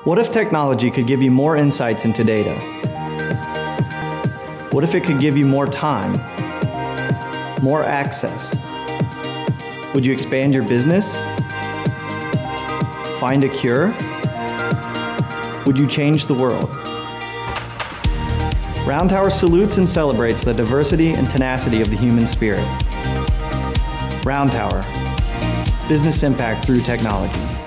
What if technology could give you more insights into data? What if it could give you more time, more access? Would you expand your business? Find a cure? Would you change the world? RoundTower salutes and celebrates the diversity and tenacity of the human spirit. RoundTower, business impact through technology.